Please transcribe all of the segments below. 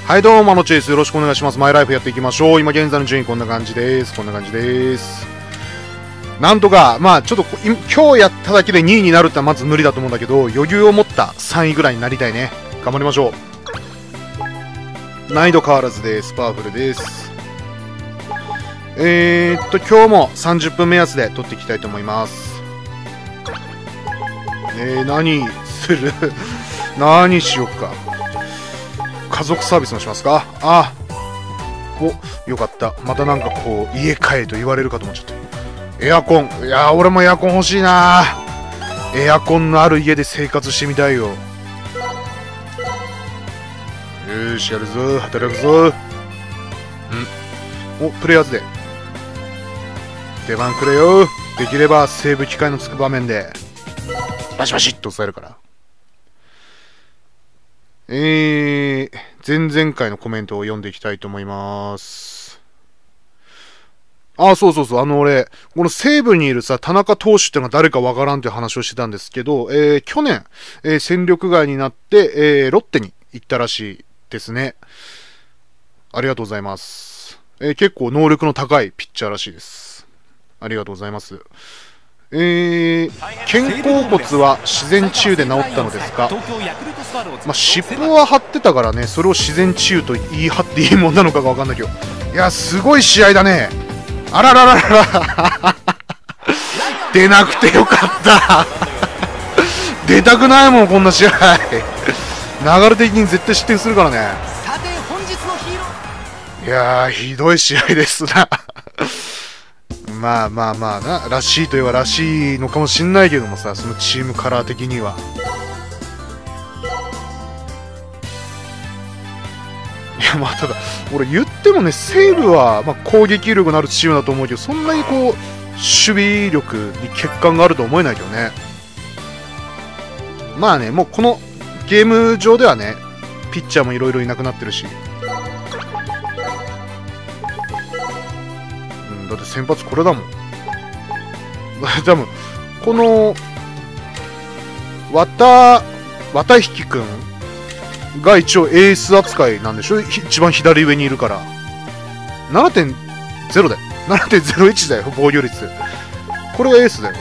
はいどうも、チェイスよろしくお願いします。マイライフやっていきましょう。今現在の順位こんな感じです。こんな感じです。なんとか、まあちょっと今日やっただけで2位になるってのはまず無理だと思うんだけど、余裕を持った3位ぐらいになりたいね。頑張りましょう。難易度変わらずです。パワフルです。今日も30分目安で撮っていきたいと思います。何する何しよっか。家族サービスもしますか。あ、お、よかった。またなんかこう家帰れと言われるかと思っちゃった。エアコン、いやー俺もエアコン欲しいな。エアコンのある家で生活してみたいよ。よーし、やるぞ、働くぞ。お、プレイヤーズで出番くれよ。できればセーブ機会のつく場面でバシバシっと押さえるから。前々回のコメントを読んでいきたいと思います。あ、そうそうそう、俺、この西武にいるさ、田中投手ってのが誰かわからんという話をしてたんですけど、去年、戦力外になって、ロッテに行ったらしいですね。ありがとうございます。結構能力の高いピッチャーらしいです。ありがとうございます。肩甲骨は自然治癒で治ったのですか。まあ、湿布は張ってたからね、それを自然治癒と言い張っていいもんなのかが分かんないけど、いやすごい試合だね。あららららら出なくてよかった出たくないもんこんな試合流れ的に絶対失点するからね。いやーひどい試合ですなまあまあまあな、らしいといえばらしいのかもしんないけどもさ、そのチームカラー的には。いやまあただ俺言ってもね、西武はまあ攻撃力のあるチームだと思うけど、そんなにこう守備力に欠陥があると思えないけどね。まあね、もうこのゲーム上ではね、ピッチャーもいろいろいなくなってるし、だって先発これだもん多分この綿引くんが一応エース扱いなんでしょ。一番左上にいるから 7.0 だよ、 7.01 だよ防御率。これがエースだよ。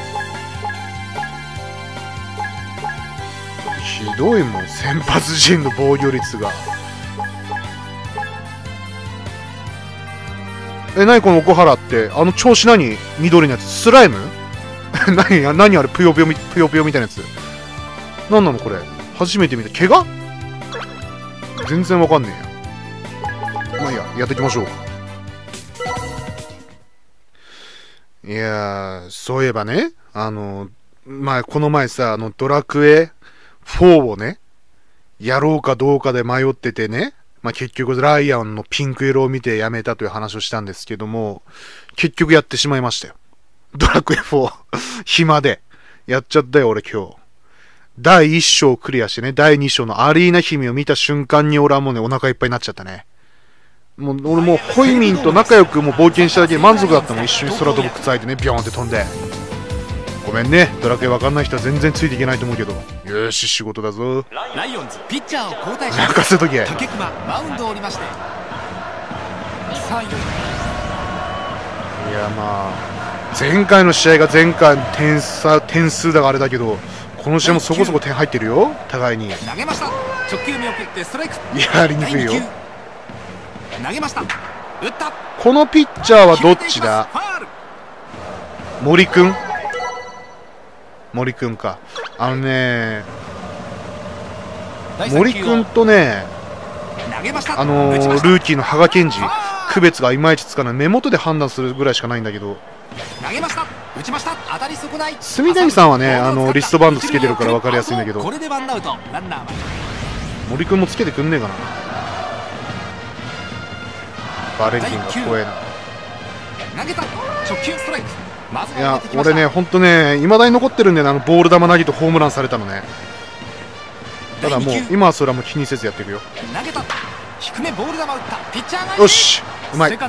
ひどいもん先発陣の防御率が。何この奥原って、調子何緑のやつ、スライム何あれ、ぷよぷよみたいなやつ。何なのこれ、初めて見た。怪我全然わかんねえや。まあいいや、やっていきましょう。いやー、そういえばね、まあこの前さ、ドラクエ4をね、やろうかどうかで迷っててね、まあ、結局ライアンのピンク色を見てやめたという話をしたんですけども、結局やってしまいましたよ。ドラクエ4 暇でやっちゃったよ俺今日。第1章クリアしてね、第2章のアリーナ姫を見た瞬間に俺はもうねお腹いっぱいになっちゃったね。もう俺もうホイミンと仲良くもう冒険しただけで満足だったもん。一緒に空飛ぶ靴履いてね、ビョーンって飛んで。ごめんね、ドラクエわかんない人は全然ついていけないと思うけど、よし仕事だぞ。 ライオンズピッチャーを交代し任せとけ。 竹熊マウンドを降りまして、 いやまあ前回の試合が前回点数だがあれだけど、この試合もそこそこ点入ってるよ互いに。 投げました。直球見送ってストライク。 やりにくいよ。 投げました。打った。 このピッチャーはどっちだ。森くんか。森くんとね、ルーキーの羽賀健二、区別がいまいちつかない。目元で判断するぐらいしかないんだけど、住谷さんはね、リストバンドつけてるから分かりやすいんだけど、森くんもつけてくんねえかな。バレンティンが怖えな。いや俺ね、ほんとね、いまだに残ってるんだよね、ボール球投げとホームランされたのね。ただもう今はそれはもう気にせずやっていくよ。よし、うまい。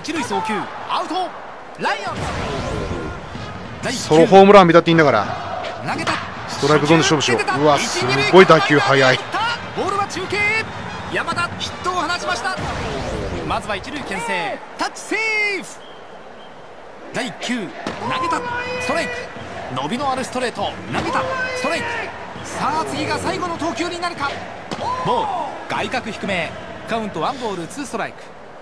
ソロホームラン見たっていいんだから、ストライクゾーンで勝負しよう。うわすごい打球速い。 山田ヒットを放ちました。まずは一塁牽制、タッチセーフ。第1球投げた、ストライク。伸びのあるストレート投げた、ストライク。さあ次が最後の投球になるか。ボール、外角低め、カウント1ボール2ストライク。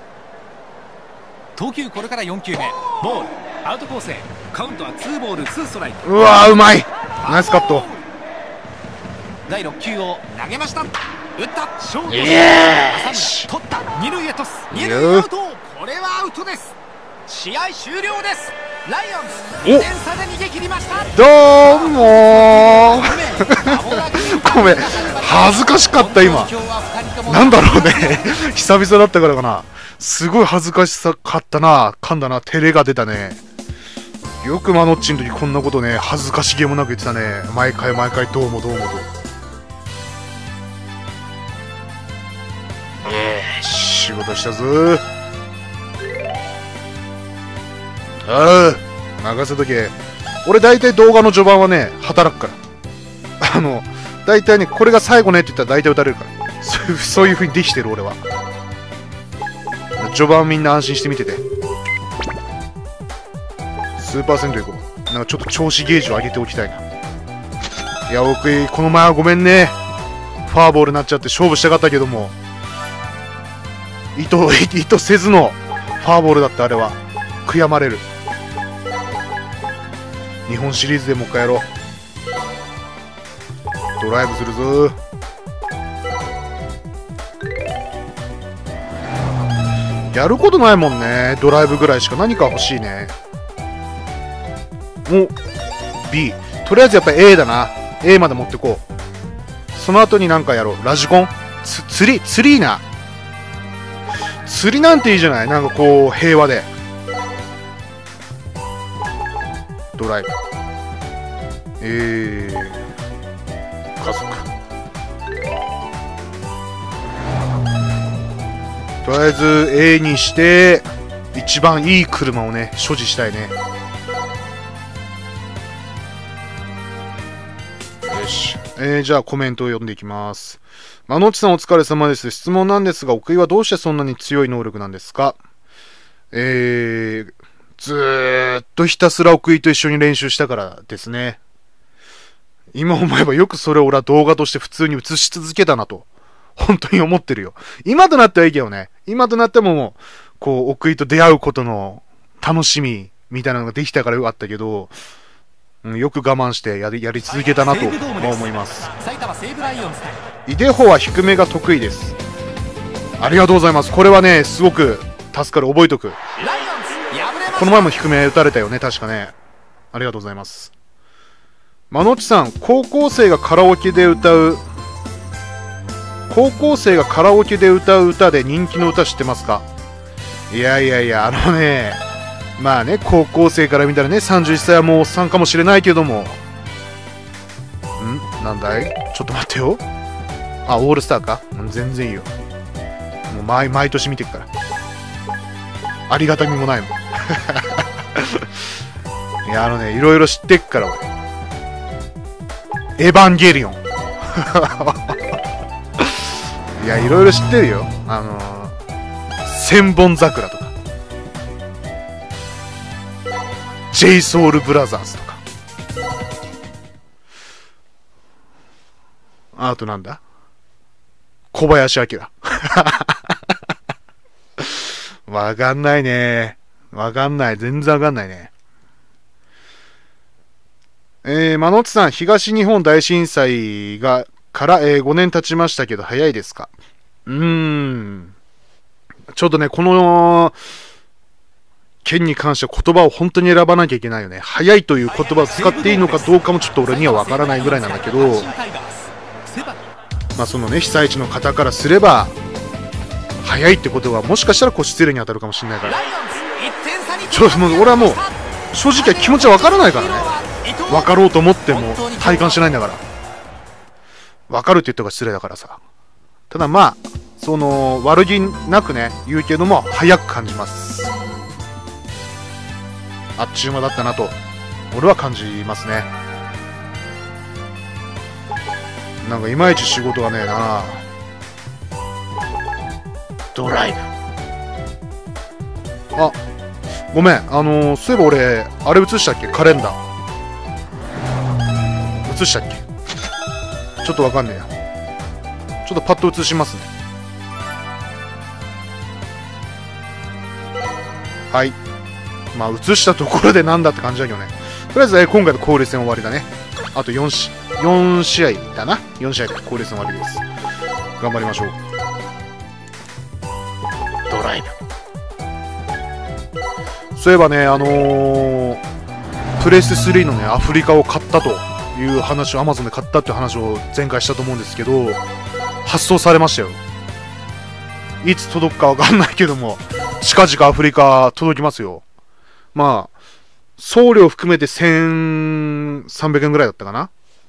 投球これから4球目、ボール、アウトコースへ、カウントは2ボール2ストライク。 うわー、うまい、ナイスカット。 第6球を投げました。打った、ショート、 イエーイ、 取った、二塁へトス、二塁アウト。これはアウトです。試合終了です。ライオンズ2点差で逃げ切りました。 どうもーごめん、恥ずかしかった今。なんだろうね久々だったからかな。すごい恥ずかしさかったな。噛んだな、照れが出たね。よくマノッチの時こんなことね、恥ずかしげもなく言ってたね。毎回毎回どうもどうもと。仕事したぞー。ああ、任せとけ。俺大体動画の序盤はね、働くから。大体ね、これが最後ねって言ったら大体打たれるから。そういう風にできてる俺は。序盤みんな安心して見てて。スーパーセントいこう。なんかちょっと調子ゲージを上げておきたいな。いや、僕、この前はごめんね。ファーボールになっちゃって勝負したかったけども、意図せずのファーボールだったあれは。悔やまれる。日本シリーズでもう一回やろう。ドライブするぞ。やることないもんね。ドライブぐらいしか。何か欲しいね。お B。 とりあえずやっぱ A だな。 A まで持ってこう。その後に何かやろう。ラジコン、釣りいいな。釣りなんていいじゃない。なんかこう平和で。ドライブ、家族。とりあえず A にして一番いい車をね所持したいね。よし、じゃあコメントを読んでいきます。マノッチさんお疲れ様です。質問なんですが、奥井はどうしてそんなに強い能力なんですか？ずーっとひたすら奥井と一緒に練習したからですね。今思えばよくそれを俺は動画として普通に映し続けたなと本当に思ってるよ。今となってはいいけどね。今となってももうこう奥井と出会うことの楽しみみたいなのができたからよかったけど、よく我慢してやり続けたなと思います。イデホは低めが得意です。ありがとうございます。これはねすごく助かる。覚えとく。この前も低め打たれたよね確かね。ありがとうございます。マノッチさん、高校生がカラオケで歌う歌で人気の歌知ってますか？いやまあね、高校生から見たらね31歳はもうおっさんかもしれないけども、なんだい、ちょっと待ってよ。あ、オールスターか。全然いいよ。もう毎年見てくから。ありがたみもないもんいやいろいろ知ってっから俺。エヴァンゲリオンいやいろいろ知ってるよ。千本桜とか j ソ o ルブラザーズとか、あとなんだ、小林明わかんないね。わかんない。全然わかんないね。マノッチさん、東日本大震災から、5年経ちましたけど、早いですか？ちょっとね、この件に関しては言葉を本当に選ばなきゃいけないよね。早いという言葉を使っていいのかどうかもちょっと俺にはわからないぐらいなんだけど、まあそのね、被災地の方からすれば、早いってことはもしかしたら失礼に当たるかもしれないから、もう俺はもう正直気持ちは分からないからね。分かろうと思っても体感しないんだから。分かるって言った方が失礼だからさ。ただまあその悪気なくね言うけども、早く感じます。あっちゅう間だったなと俺は感じますね。なんかいまいち仕事がねえな。 ドライブ。あ、ごめん、そういえば俺あれ映したっけ、カレンダー映したっけ、ちょっとわかんねえや。ちょっとパッと映しますね。はい、まあ映したところでなんだって感じだけどね。とりあえず、今回の交流戦終わりだね。あと4試合だな。4試合で交流戦終わりです。頑張りましょう。ドライブ。そういえばね、プレステ3のね、アフリカを買ったという話を、アマゾンで買ったっていう話を前回したと思うんですけど、発送されましたよ。いつ届くかわかんないけども、近々アフリカ届きますよ。まあ、送料含めて1300円ぐらいだったかな。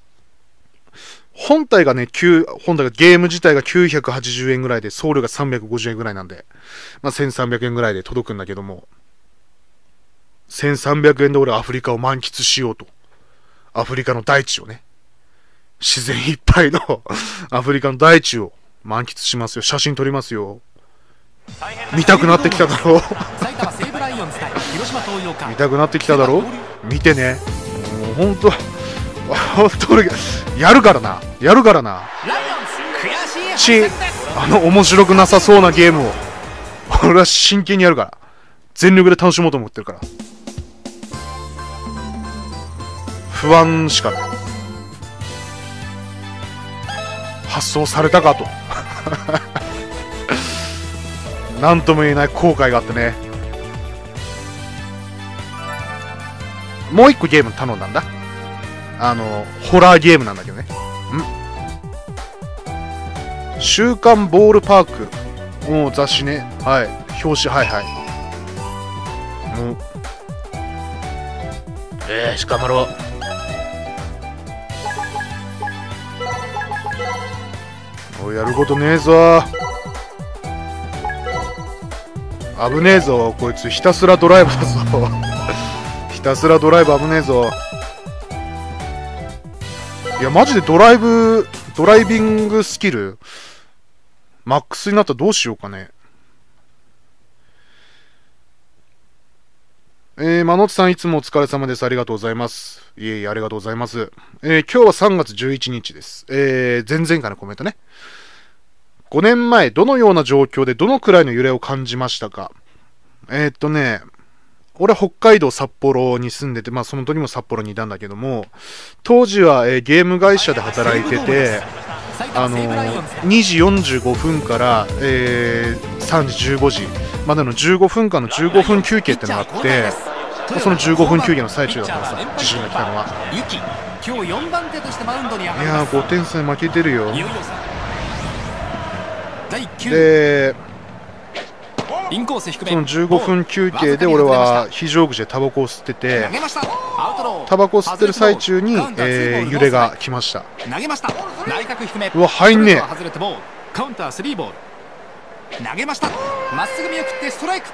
本体がゲーム自体が980円ぐらいで、送料が350円ぐらいなんで、まあ1300円ぐらいで届くんだけども、1300円で俺はアフリカを満喫しようと。アフリカの大地をね、自然いっぱいのアフリカの大地を満喫しますよ。写真撮りますよ。見たくなってきただろう見たくなってきただろう。見てね。もう本当俺やるからな。面白くなさそうなゲームを俺は真剣にやるから、全力で楽しもうと思ってるから。不安しかない。発送されたかとなんとも言えない後悔があってね。もう一個ゲーム頼んだんだ。ホラーゲームなんだけどね。週刊ボールパーク。もう雑誌ね。はい。表紙、はいはい。頑張ろう。おい、やることねえぞ。危ねえぞ、こいつ。ひたすらドライブだぞ。ひたすらドライブ危ねえぞ。いや、マジでドライビングスキル、マックスになったらどうしようかね。マノッチさんいつもお疲れ様です。ありがとうございます。いえいえ、ありがとうございます。今日は3月11日です。前々回のコメントね。5年前、どのような状況でどのくらいの揺れを感じましたか。俺は北海道札幌に住んでて、まあその時も札幌にいたんだけども、当時は、ゲーム会社で働いてて、2時45分から、3時15時までの15分間の15分休憩ってのがあって、その15分休憩の最中だったらさ、地震が来たのは。いやー、5点差で負けてるよ。で、その15分休憩で俺は非常口でタバコを吸ってて、タバコを吸ってる最中に、揺れが来ました。うわ、入んねえ。 カウンター3ボール投げました。まっすぐ見送ってストライク。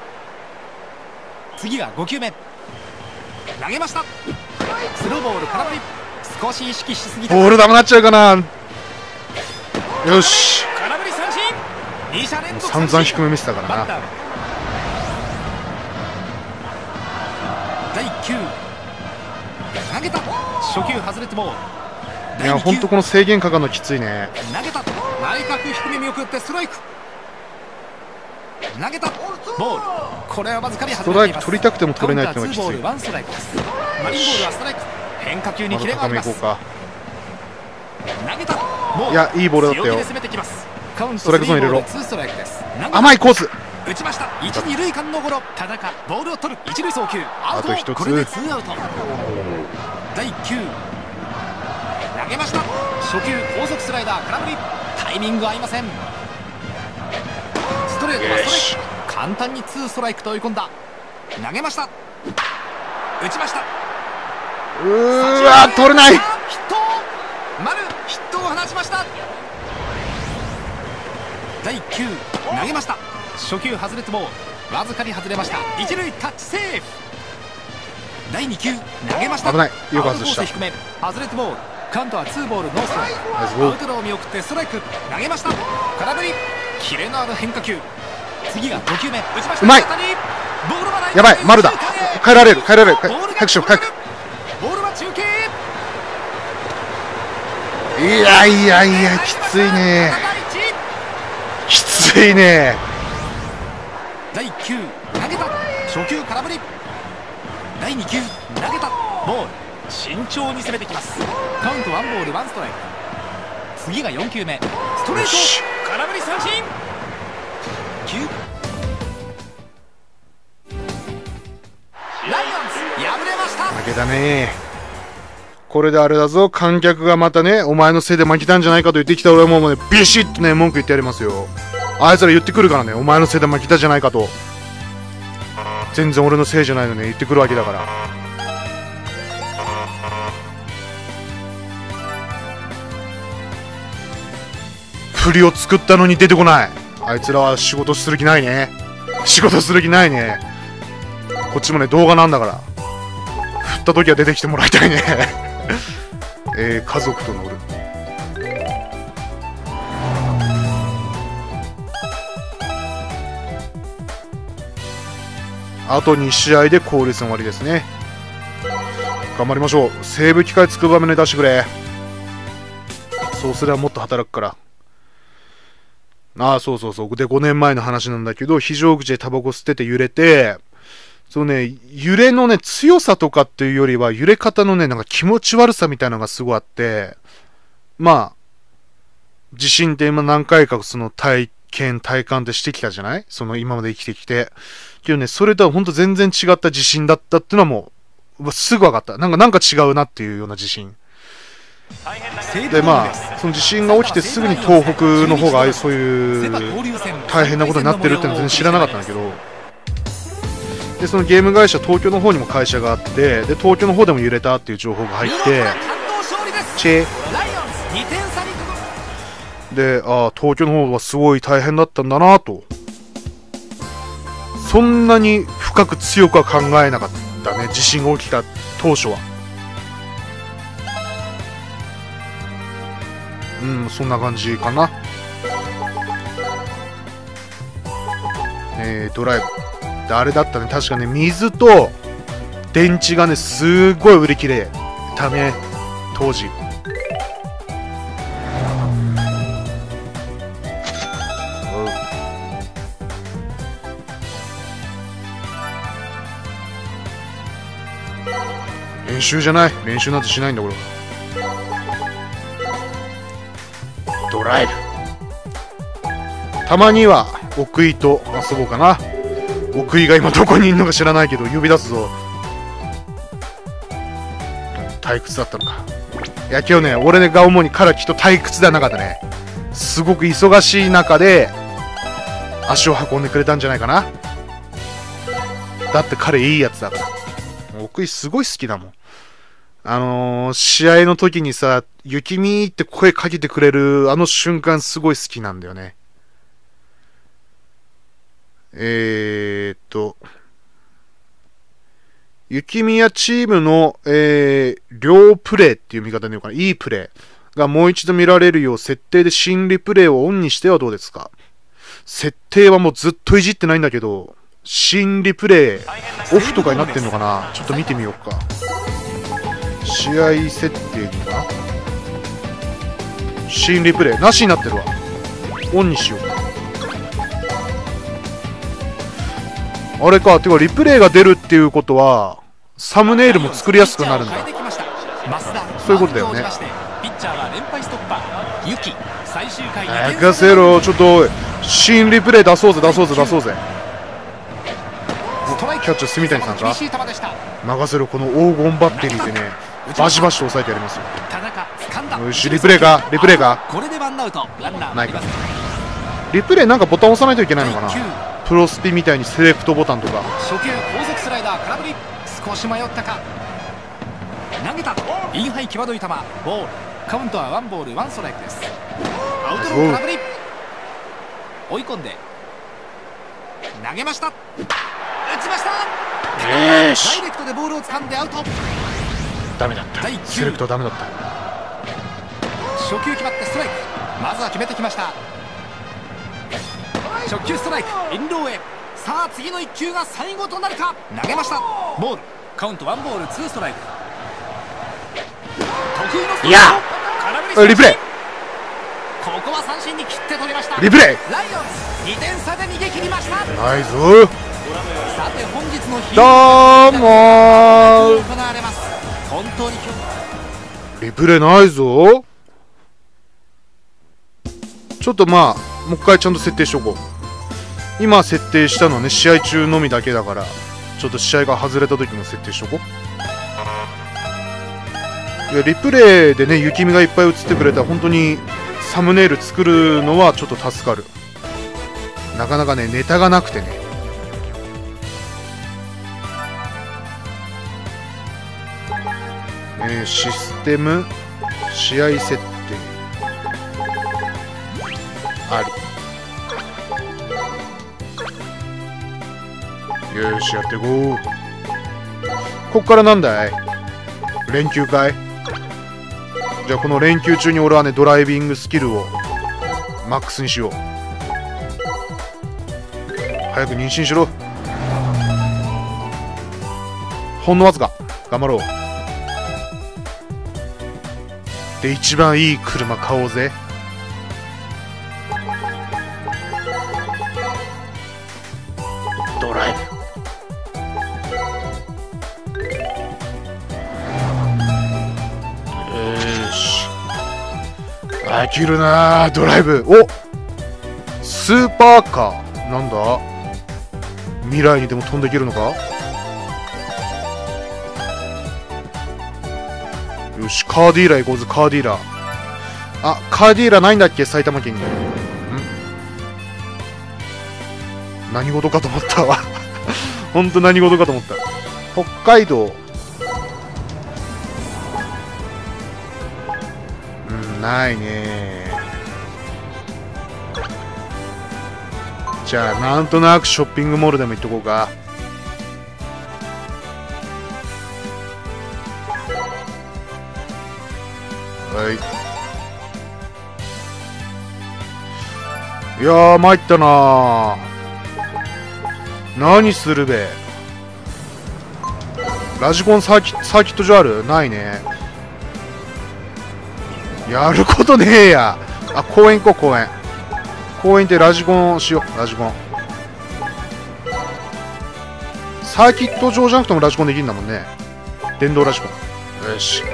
次が5球目投げました。スローボール空振り。少し意識しすぎた。 ボールダメなっちゃうかな。よし、 空振り三振。2者連続散々低め見せたからな。 第1球投げた。初球外れてもいや、ほんとこの制限かかるのきついね。 投げた。内角低め見送ってストライク。投げた。ボール。これはわずかに外れています。 ストライク取りたくても取れないってのがきつい。 マリンボールはストライク。変化球にキレがあります。投げた。 いや、いいボールだったよ。ストライクゾーン入れろ。甘いコース打ちました。一二塁間のゴロ。田中ボールを取る。一塁送球アウト。 あと一つ。 これで2アウト。第1球投げました。初球高速スライダー空振り。タイミング合いません。ストレートはストライク。簡単に2ストライクと追い込んだ。投げました。打ちました。 取れない。 ヒット。丸ヒットを放ちました。第1球投げました。初球外れてもわずかに外れました。一塁タッチセーフ。第2球投げました。 危ない。よく外した。 低め外れてもカウントは2ボールノーストライク。アウトローを見送ってストライク。投げました。空振り。 キレのある変化球。次が5球目、打ちました。 うまい。 ボールはやばい、丸だ。変えられる、早くしよう、早く。 ボールは中継。 いやいやいや、きついね、きついね。 第1球投げた。初球空振り。第2球投げた。ボール。慎重に攻めてきます。カウント1ボール1ストライク。次が4球目、ストレート。空振り三振。ライオンズ敗れました。 負けだね。これであれだぞ、観客がまたね、お前のせいで負けたんじゃないかと言ってきた俺はもうね、ビシッとね、文句言ってやりますよ。あいつら言ってくるからね、お前のせいで負けたじゃないかと。全然俺のせいじゃないのね、言ってくるわけだから。振りを作ったのに出てこない。あいつらは仕事する気ないね。仕事する気ないね。こっちもね、動画なんだから振った時は出てきてもらいたいね。家族と乗る。あと2試合で交流戦終わりですね。頑張りましょう。セーブ機会つく場面で出してくれ。そうすればもっと働くから。ああ、そうそうそう。で、5年前の話なんだけど、非常口でタバコ吸ってて揺れて、そのね、揺れのね、強さとかっていうよりは、揺れ方のね、なんか気持ち悪さみたいなのがすごいあって、まあ、地震って今何回かその体感ってしてきたじゃない？その今まで生きてきて。けどね、それとはほんと全然違った地震だったっていうのはもう、すぐ分かった。なんか違うなっていうような地震。でまあその地震が起きてすぐに東北の方がそういう大変なことになってるっていうのは全然知らなかったんだけど、でそのゲーム会社東京の方にも会社があって、で東京の方でも揺れたっていう情報が入ってで、東京の方はすごい大変だったんだなと。そんなに深く強くは考えなかったね、地震が起きた当初は。そんな感じかな。ドライブであれだったね、確かね、水と電池がねすごい売り切れたね当時。練習じゃない、練習なんてしないんだこれは。ドライブ。たまには奥井と遊ぼうかな。奥井が今どこにいるのか知らないけど呼び出すぞ。退屈だったのか。いや今日ね、俺が主にからきっと退屈ではなかったね。すごく忙しい中で足を運んでくれたんじゃないかな。だって彼いいやつだから。奥井すごい好きだもん。試合の時にさ、雪見って声かけてくれるあの瞬間すごい好きなんだよね。雪見チームの、両プレイっていう見方で言うかな、いいプレイがもう一度見られるよう設定で心理プレイをオンにしてはどうですか。設定はもうずっといじってないんだけど、心理プレイオフとかになってんのかな。ちょっと見てみようか。試合設定にかな、心理プレイなしになってるわ。オンにしようか。あれか、てかリプレイが出るっていうことはサムネイルも作りやすくなるんだ。そういうことだよね。任せろ、ちょっと新リプレイ出そうぜ。キャッチャー住谷さんか任せろ。この黄金バッテリーでねバシバシと抑えてやりますよ。よし、リプレイかないか。リプレイなんかボタン押さないといけないのかな。プロスピみたいにセレクトボタンとか。 初球高速スライダー空振り。少し迷ったか。投げた。インハイ際どい球。ボール。カウントはワンボールワンストライクです。アウトの空振り。追い込んで投げました。打ちました。ダイレクトでボールを掴んでアウト。 ダメだった。セレクトダメだった。 初球決まってストライク。まずは決めてきました。 初球ストライク、インローへ。さあ次の1球が最後となるか。投げました。ボール。カウント1ボール2ストライク。得意のストレート。 いやリプレイ。 ここは三振に切って取りました。 リプレイ。 ライオンズ2点差で逃げ切りました。 ないぞ。 さて本日のヒーどローうも行われます。本当に今日リプレイないぞ。ちょっとまあもう一回ちゃんと設定しとこう。今設定したのはね試合中のみだけだから、ちょっと試合が外れた時も設定しとこう。いやリプレイでね雪見がいっぱい映ってくれたら本当にサムネイル作るのはちょっと助かる。なかなかねネタがなくてね。システム試合設定あり。よしやっていこう。こっからなんだい、連休かい。じゃあこの連休中に俺はねドライビングスキルをマックスにしよう。早く妊娠しろ。ほんのわずか頑張ろう。で一番いい車買おうぜ。ドライブ。よし飽きるなドライブ。おスーパーカーなんだ。未来にでも飛んでいけるのか。よしカーディーラー行こうぜ。カーディーラー。あカーディーラーないんだっけ埼玉県に。何事かと思ったわほんと何事かと思った。北海道ないね。じゃあなんとなくショッピングモールでも行っとこうか。はい。いやー参ったなー。何するべ。ラジコンサーキット場ある？ないね。やることねえや。あ公園行こう。公園ってラジコンしよう。ラジコンサーキット場じゃなくてもラジコンできるんだもんね。電動ラジコン。よし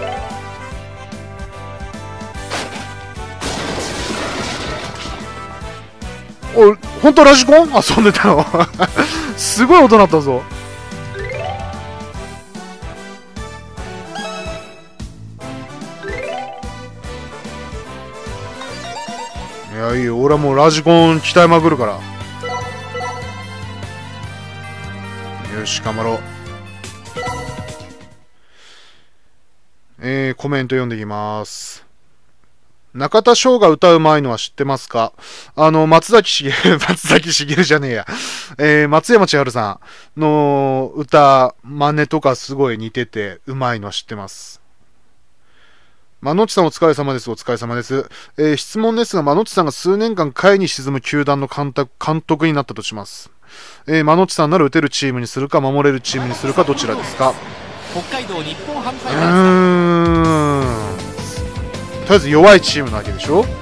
おほんとラジコン遊んでたのすごい音鳴ったぞ。いやいいよ俺はもうラジコン鍛えまくるから。よし頑張ろう。コメント読んでいきます。中田翔が歌うまいのは知ってますか？松崎しげるじゃねえや。松山千春さんの歌、真似とかすごい似てて、うまいのは知ってます。まのっちさんお疲れ様です。お疲れ様です。質問ですが、まのっちさんが数年間下位に沈む球団の監督になったとします。まのっちさんなら打てるチームにするか、守れるチームにするか、どちらですか？ 北海道日本ハムファイターズ。 とりあえず弱いチームなわけでしょ。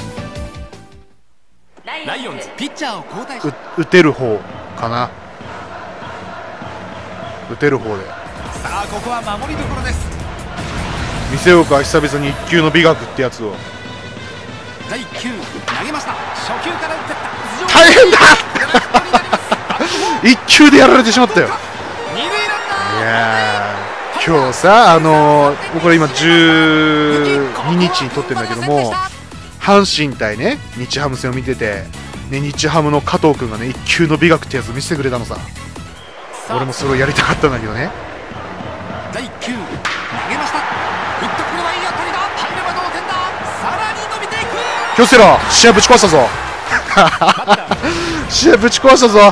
ライオンズピッチャーを交代し打てる方かな。打てる方で。 さあここは守りどころです。 見せようか久々に1球の美学ってやつを。 第1球投げました。初球から打ってった。 大変だ1球でやられてしまったよ。 二塁ランナー。 いや今日さこれ今12日に撮ってるんだけども、阪神対ね日ハム戦を見てて、ね、日ハムの加藤君がね1球の美学ってやつを見せてくれたのさ。俺もそれをやりたかったんだけどね。 第1球投げました。打ったこれはいい当たりだ。入れば同点だ。さらに伸びていく。 気をつけろ。試合ぶち壊したぞ試合ぶち壊したぞ。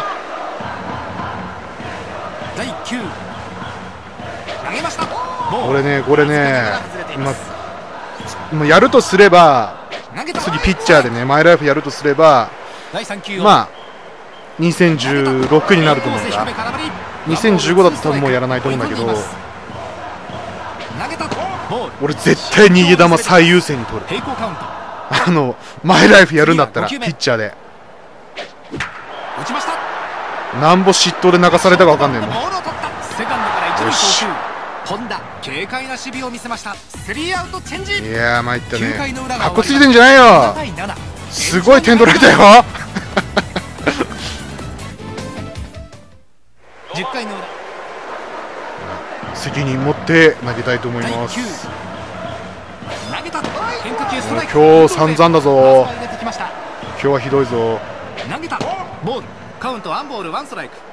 第1球投げました。 俺ねこれね今やるとすれば次ピッチャーでねマイライフやるとすれば、 第3球をまあ 2016になると思うんだ。2015だと多分もうやらないと思うんだけど、俺絶対逃げ球最優先に取る。マイライフやるんだったらピッチャーでなんぼ嫉妬で泣かされたか分かんないもん。よし、 本田軽快な守備を見せました。スリーアウトチェンジ。 いやー参ったね。かっこついてんじゃないよ。すごい点取られたよ。 10回の裏、 責任持って投げたいと思います。 投げた変化球ストライク。 今日散々だぞ。今日はひどいぞ。 投げたボール、カウントワンボールワンストライク。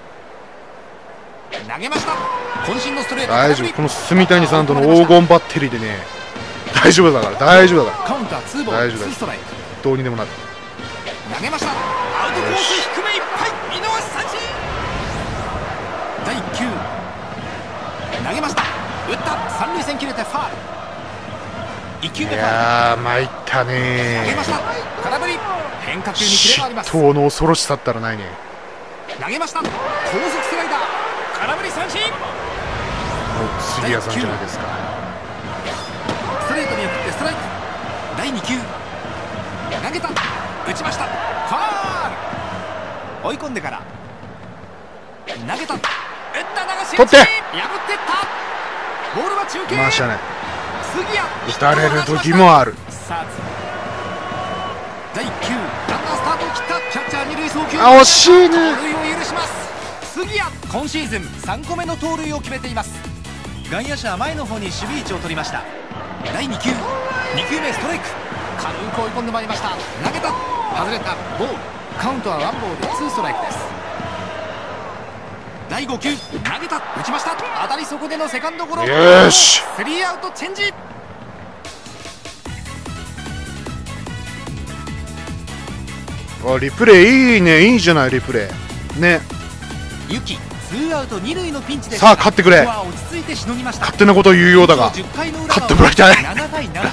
投げました。渾身のストレート。 大丈夫、この住谷さんとの黄金バッテリーでね、大丈夫だから、大丈夫だから。 カウンターツーボールツーストライク。 どうにでもなる。 投げました。アウトコース低めいっぱい、見逃し三振。第1球投げました。打った。三塁線切れてファール。1球目ファール。 いやー参ったね。 投げました。空振り。変化球にキレがあります。 嫉妬の恐ろしさったらないね。 投げました。高速スライダー、空振り三振。 杉谷さんじゃないですか。 ストレートに送ってストライク。第2球投げた。打ちました。ファール。追い込んでから投げた。打った。流し取って破っていった。ボールは中継。 回したね。 杉谷打たれる時もある。 さあ第1球ランナースタートを切った。キャッチャー二塁送球。 あ、惜しいね。 盗塁を許します。杉谷今シーズン3個目の盗塁を決めています。外野手は前の方に守備位置を取りました。第2球2球目ストライク。軽く追い込んでまいりました。投げた。外れた。ボール。カウントはワンボールツーストライクです。第5球投げた。打ちました。当たりそこでのセカンドゴロ。 よし、 スリーアウトチェンジ。 あ、リプレイいいね。いいじゃないリプレイね。 ユキツーアウト二塁のピンチでさあ勝ってくれ。 ここは落ち着いてしのぎました。 勝手なことを言うようだが 10回の裏勝ってもらいたい。 7対7。痛恨の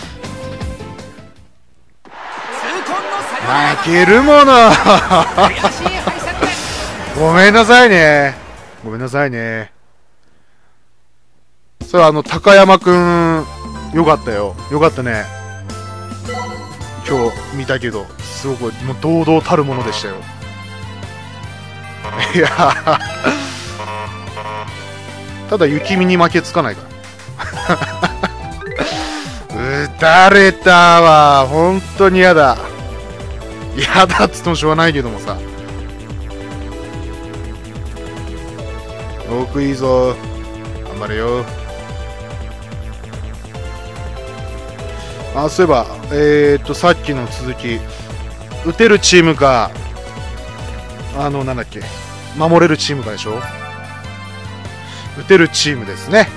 サヨナラ負けるもの。 悔しい敗戦です。 ごめんなさいね。ごめんなさいね。それ高山くんよかったよ。よかったね。今日見たけどすごくもう堂々たるものでしたよ。いやただ雪見に負けつかないから打たれたわ。本当に嫌だ。嫌だっつってもしょうがないけどもさ。奥いいぞ。頑張れよ。あ、そういえばさっきの続き、打てるチームかなんだっけ、守れるチームかでしょ。打てるチームですね。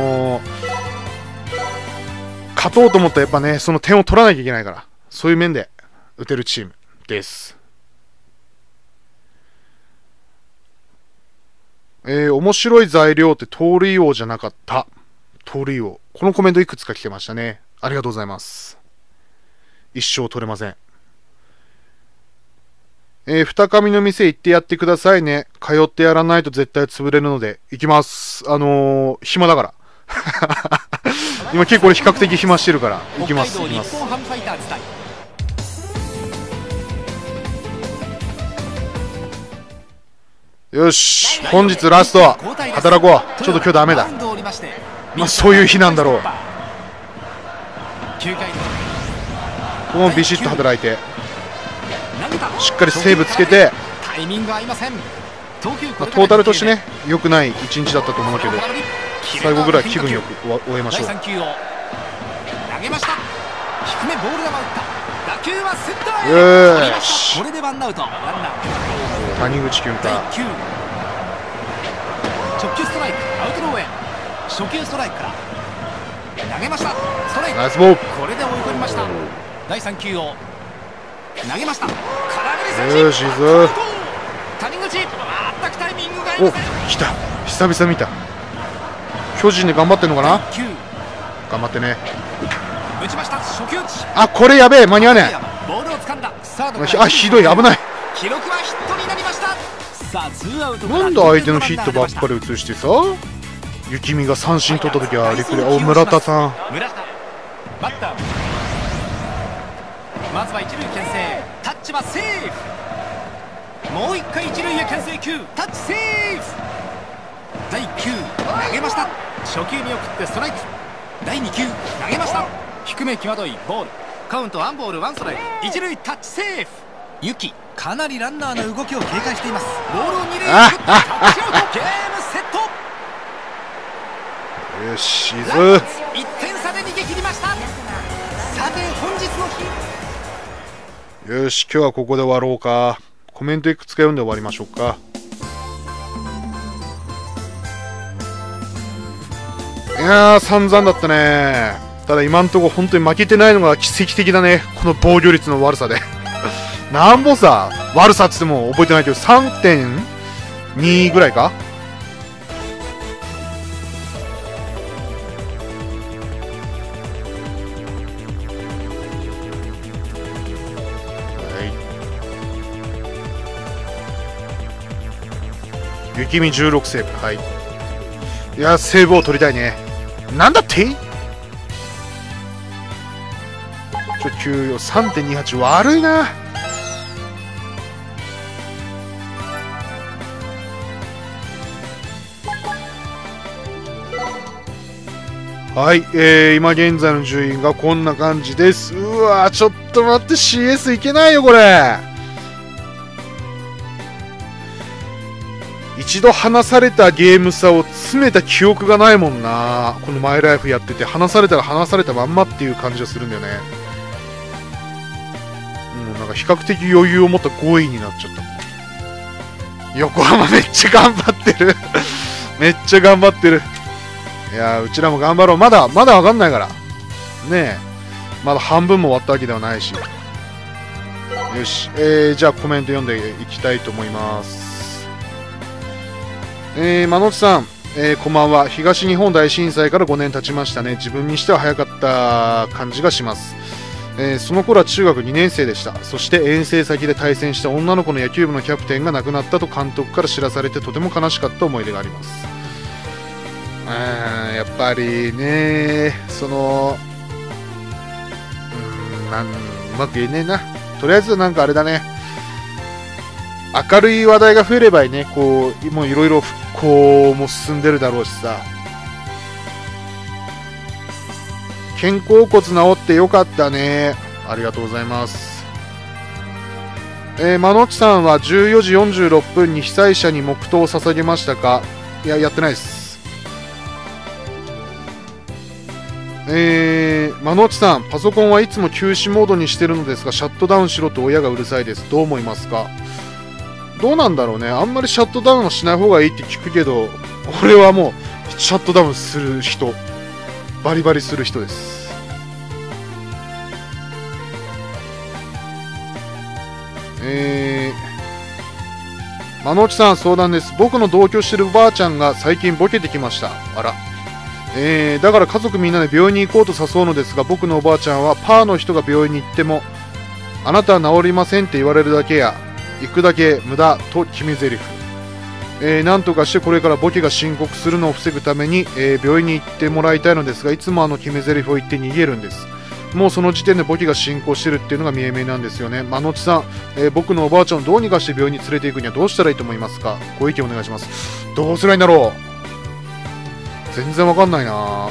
勝とうと思ったらやっぱね、その点を取らなきゃいけないから、そういう面で打てるチームです。面白い材料って盗塁王じゃなかった。盗塁王、このコメントいくつか来てましたね。ありがとうございます。一生取れません。二上の店行ってやってくださいね。通ってやらないと絶対潰れるので行きます。暇だから今結構比較的暇してるから行きます。行きます。よし、本日ラスト働こう。ちょっと今日ダメだ。まあそういう日なんだろう。ここもビシッと働いてしっかりセーブつけて、トータルとしてね良くない一日だったと思うけど、最後ぐらい気分よく終えましょう。よし、谷口君か。 直球ストライク、アウトローへ。初球ストライクから投げました。ストライク、 ナイスボール。 これで追い込みました。第3球を投げました。空振り三振。 よしいいぞ。 谷口、全くタイミングがいい。 お、来た。久々見た。巨人で頑張ってんのかな。頑張ってね。 打ちました。初球打ち。 あ、これやべえ、間に合わねえ。 ボールを掴んだ。 あ、ひどい、危ない。 記録はヒットになりました。さあツーアウトからなんで相手のヒットばっかり映してさ、雪見が三振取った時はリプレイ、村田さん、 村田バッター、まずは一塁牽制、タッチはセーフ。もう一回一塁へ牽制球、タッチセーフ。第1球投げました。初球見送ってストライク。第2球投げました。低め際どいボール。カウントワンボールワンストライク。一塁タッチセーフ。ユキかなりランナーの動きを警戒しています。ボールを二塁へ送ってタッチアウト。ゲームセット。 よし、 1点差で逃げ切りました。さて本日の日、 よし、今日はここで終わろうか。コメントいくつか読んで終わりましょうか。いやー、散々だったね。ただ今んとこ本当に負けてないのが奇跡的だね。この防御率の悪さで。なんぼさ、悪さっつっても覚えてないけど 3.2 ぐらいか。雪見16セーブ。はい。いや、セーブを取りたいね。なんだって？給与 3.28 悪いな。はい、今現在の順位がこんな感じです。うわー、ちょっと待って、 CS いけないよこれ。一度離されたゲーム差を詰めた記憶がないもんな。このマイライフやってて、離されたら離されたまんまっていう感じがするんだよね。もうなんか比較的余裕を持った5位になっちゃった。横浜めっちゃ頑張ってる。めっちゃ頑張ってる。いやー、うちらも頑張ろう。まだわかんないからねえ。まだ半分も終わったわけではないし。よし、じゃあコメント読んでいきたいと思います。まのちさん、こんばんは。東日本大震災から5年経ちましたね。自分にしては早かった感じがします。その頃は中学2年生でした。そして遠征先で対戦した女の子の野球部のキャプテンが亡くなったと監督から知らされて、とても悲しかった思い出があります。やっぱりね、うまく言えねえな。とりあえずなんかあれだね、明るい話題が増えればいいね。こう、もういろいろ復興も進んでるだろうしさ。肩甲骨治ってよかったね。ありがとうございます。まのっちさんは14時46分に被災者に黙祷を捧げましたか？いや、やってないです。まのっちさん、パソコンはいつも休止モードにしてるのですが、シャットダウンしろと親がうるさいです。どう思いますか？どうなんだろうね。あんまりシャットダウンはしない方がいいって聞くけど、俺はもうシャットダウンする人、バリバリする人です。まのっちさん、相談です。僕の同居してるおばあちゃんが最近ボケてきました。あら。だから家族みんなで病院に行こうと誘うのですが、僕のおばあちゃんはパーの人が病院に行っても、あなたは治りませんって言われるだけや、行くだけ無駄と決め台詞。なんとかしてこれからボケが申告するのを防ぐために、病院に行ってもらいたいのですが、いつも決め台詞を言って逃げるんです。もうその時点でボケが進行してるっていうのが見え見えなんですよね。まのちさん、僕のおばあちゃんをどうにかして病院に連れて行くにはどうしたらいいと思いますか？ご意見お願いします。どうすりゃいいんだろう。全然わかんないな。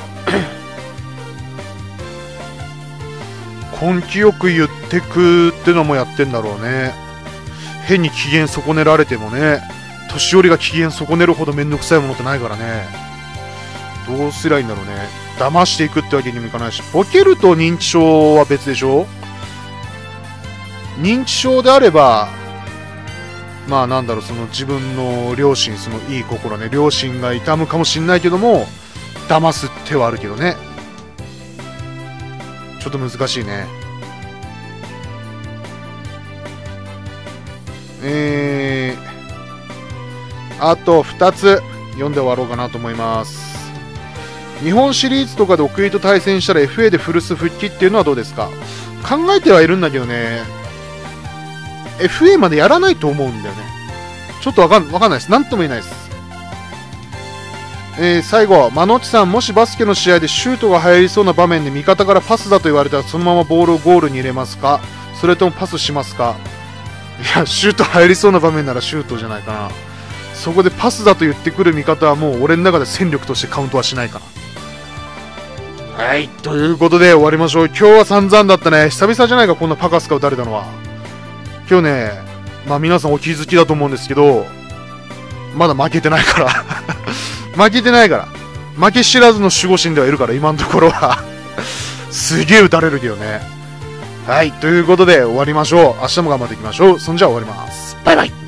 根気よく言ってくってのもやってんだろうね。変に機嫌損ねられてもね、年寄りが機嫌損ねるほどめんどくさいものってないからね。どうすりゃいいんだろうね。騙していくってわけにもいかないし、ボケると認知症は別でしょ。認知症であれば、まあなんだろう、その自分の両親、そのいい心ね、両親が痛むかもしんないけども、騙す手はあるけどね。ちょっと難しいね。あと2つ読んで終わろうかなと思います。日本シリーズとかで奥井と対戦したら FA で古巣復帰っていうのはどうですか？考えてはいるんだけどね。 FA までやらないと思うんだよね。ちょっとわかんないです。なんとも言えないです。最後、マノッチさん、もしバスケの試合でシュートが入りそうな場面で味方からパスだと言われたらそのままボールをゴールに入れますか、それともパスしますか。いや、シュート入りそうな場面ならシュートじゃないかな。そこでパスだと言ってくる味方はもう俺の中で戦力としてカウントはしないかな。はい、ということで終わりましょう。今日は散々だったね。久々じゃないか、こんなパカスカ打たれたのは。今日ね、まあ皆さんお気づきだと思うんですけど、まだ負けてないから負けてないから、負け知らずの守護神ではいるから、今のところはすげえ打たれるけどね。はい、ということで終わりましょう。明日も頑張っていきましょう。そんじゃ終わります。バイバイ。